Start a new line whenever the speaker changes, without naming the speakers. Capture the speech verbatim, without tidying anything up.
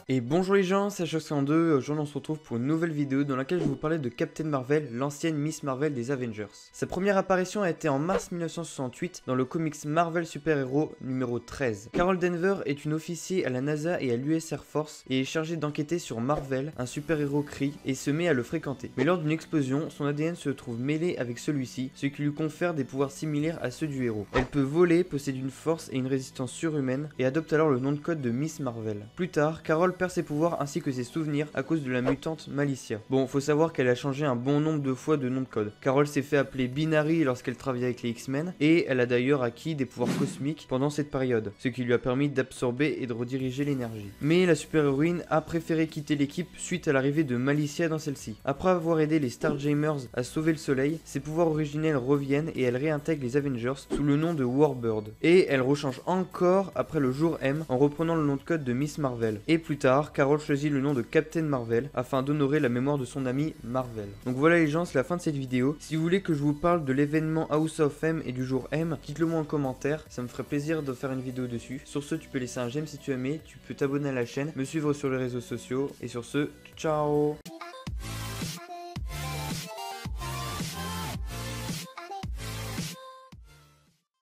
Et bonjour les gens, c'est H cent deux, aujourd'hui on se retrouve pour une nouvelle vidéo dans laquelle je vais vous parler de Captain Marvel, l'ancienne Miss Marvel des Avengers. Sa première apparition a été en mars mille neuf cent soixante-huit dans le comics Marvel Super Hero numéro treize. Carol Danvers est une officier à la NASA et à l'U S Air Force et est chargée d'enquêter sur Marvel, un super-héros Kree, et se met à le fréquenter. Mais lors d'une explosion, son A D N se trouve mêlé avec celui-ci, ce qui lui confère des pouvoirs similaires à ceux du héros. Elle peut voler, possède une force et une résistance surhumaine et adopte alors le nom de code de Miss Marvel. Plus tard, Carol perd ses pouvoirs ainsi que ses souvenirs à cause de la mutante Malicia. Bon, faut savoir qu'elle a changé un bon nombre de fois de nom de code. Carol s'est fait appeler Binary lorsqu'elle travaillait avec les X-Men, et elle a d'ailleurs acquis des pouvoirs cosmiques pendant cette période, ce qui lui a permis d'absorber et de rediriger l'énergie. Mais la super-héroïne a préféré quitter l'équipe suite à l'arrivée de Malicia dans celle-ci. Après avoir aidé les Starjamers à sauver le soleil, ses pouvoirs originels reviennent et elle réintègre les Avengers sous le nom de Warbird. Et elle rechange encore après le jour M en reprenant le nom de code de Miss Marvel. Et plus tard, Carol choisit le nom de Captain Marvel afin d'honorer la mémoire de son ami Marvel. Donc voilà les gens, c'est la fin de cette vidéo. Si vous voulez que je vous parle de l'événement House of M et du jour M, dites-le moi en commentaire, ça me ferait plaisir de faire une vidéo dessus. Sur ce, tu peux laisser un j'aime si tu as aimé, tu peux t'abonner à la chaîne, me suivre sur les réseaux sociaux, et sur ce, ciao.